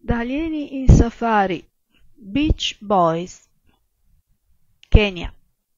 Da alieni in safari. Beach Boys. Kenya.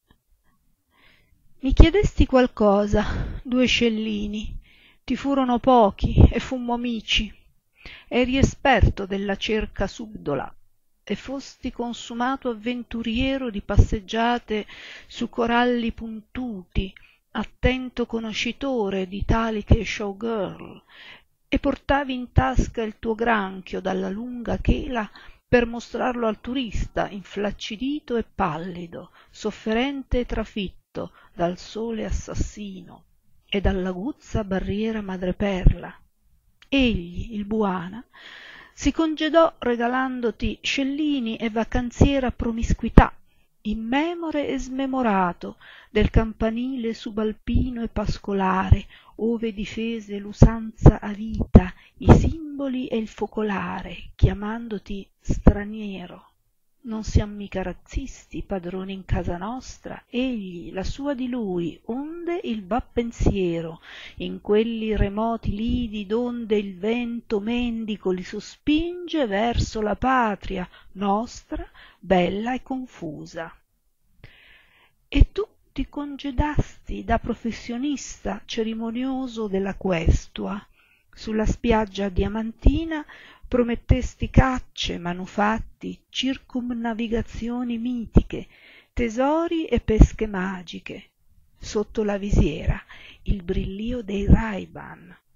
Mi chiedesti qualcosa, due scellini. Ti furono pochi e fummo amici. Eri esperto della cerca subdola e fosti consumato avventuriero di passeggiate su coralli puntuti, attento conoscitore d'italiche showgirl, e portavi in tasca il tuo granchio dalla lunga chela per mostrarlo al turista inflaccidito e pallido, sofferente e trafitto dal sole assassino e dall'aguzza barriera madreperla. Egli, il Buana, si congedò regalandoti scellini e vacanziera promiscuità, immemore e smemorato del campanile subalpino e pascolare, ove difese l'usanza a vita, i simboli e il focolare, chiamandoti straniero. Non siam mica razzisti, padroni in casa nostra, egli, la sua di lui, onde il va pensiero, in quelli remoti lidi donde il vento mendico li sospinge verso la patria nostra, bella e confusa. E tu ti congedasti da professionista cerimonioso della questua. Sulla spiaggia diamantina promettesti cacce, manufatti, circumnavigazioni mitiche, tesori e pesche magiche. Sotto la visiera il brillio dei Ray-Ban,